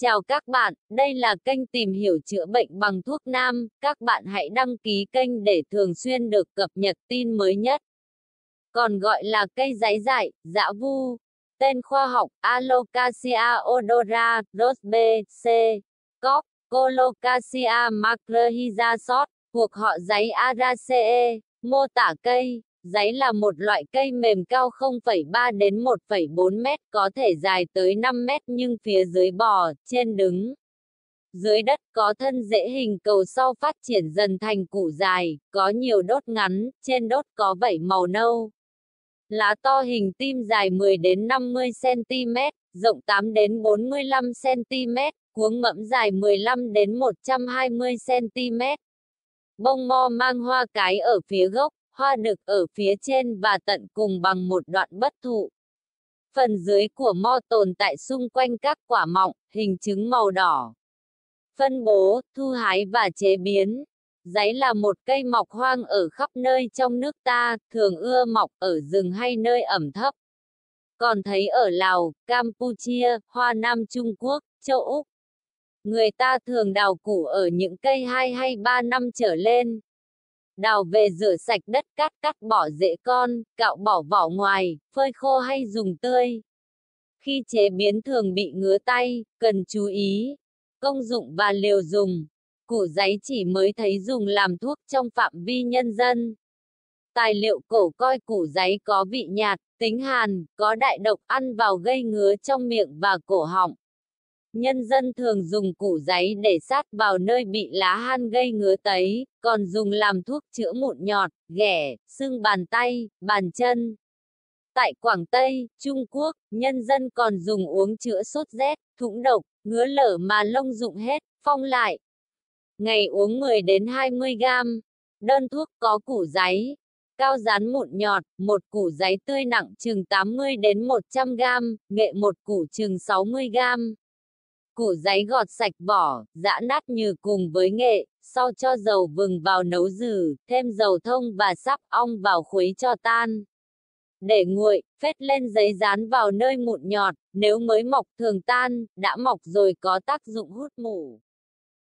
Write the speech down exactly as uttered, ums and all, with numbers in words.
Chào các bạn, đây là kênh tìm hiểu chữa bệnh bằng thuốc nam. Các bạn hãy đăng ký kênh để thường xuyên được cập nhật tin mới nhất. Còn gọi là cây giấy dại, dã vu. Tên khoa học Alocasia odora, Rosbe, C. Cop, Colocasia macrorhizasot, thuộc họ giấy Araceae. Mô tả cây. Giấy là một loại cây mềm cao không phẩy ba đến một phẩy bốn mét, có thể dài tới năm mét nhưng phía dưới bò, trên đứng. Dưới đất có thân rễ hình cầu sau phát triển dần thành củ dài, có nhiều đốt ngắn, trên đốt có vảy màu nâu. Lá to hình tim dài mười đến năm mươi xăng-ti-mét, rộng tám đến bốn mươi lăm xăng-ti-mét, cuống mẫm dài mười lăm đến một trăm hai mươi xăng-ti-mét. Bông mo mang hoa cái ở phía gốc, hoa đực ở phía trên và tận cùng bằng một đoạn bất thụ. Phần dưới của mo tồn tại xung quanh các quả mọng, hình trứng màu đỏ. Phân bố, thu hái và chế biến. Giấy là một cây mọc hoang ở khắp nơi trong nước ta, thường ưa mọc ở rừng hay nơi ẩm thấp. Còn thấy ở Lào, Campuchia, Hoa Nam Trung Quốc, châu Úc. Người ta thường đào củ ở những cây hai hay ba năm trở lên. Đào về rửa sạch đất, cắt cắt bỏ rễ con, cạo bỏ vỏ ngoài, phơi khô hay dùng tươi. Khi chế biến thường bị ngứa tay, cần chú ý. Công dụng và liều dùng. Củ giấy chỉ mới thấy dùng làm thuốc trong phạm vi nhân dân. Tài liệu cổ coi củ giấy có vị nhạt, tính hàn, có đại độc, ăn vào gây ngứa trong miệng và cổ họng. Nhân dân thường dùng củ giấy để sát vào nơi bị lá han gây ngứa tấy, còn dùng làm thuốc chữa mụn nhọt, ghẻ, sưng bàn tay, bàn chân. Tại Quảng Tây, Trung Quốc, nhân dân còn dùng uống chữa sốt rét, thủng độc, ngứa lở mà lông rụng hết, phong lại. Ngày uống mười đến hai mươi gam. Đơn thuốc có củ giấy. Cao rán mụn nhọt, một củ giấy tươi nặng chừng tám mươi đến một trăm gam, nghệ một củ chừng sáu mươi gam. Củ giấy gọt sạch vỏ, giã nát nhừ cùng với nghệ, sau cho dầu vừng vào nấu dừ, thêm dầu thông và sáp ong vào khuấy cho tan. Để nguội, phết lên giấy dán vào nơi mụn nhọt, nếu mới mọc thường tan, đã mọc rồi có tác dụng hút mủ.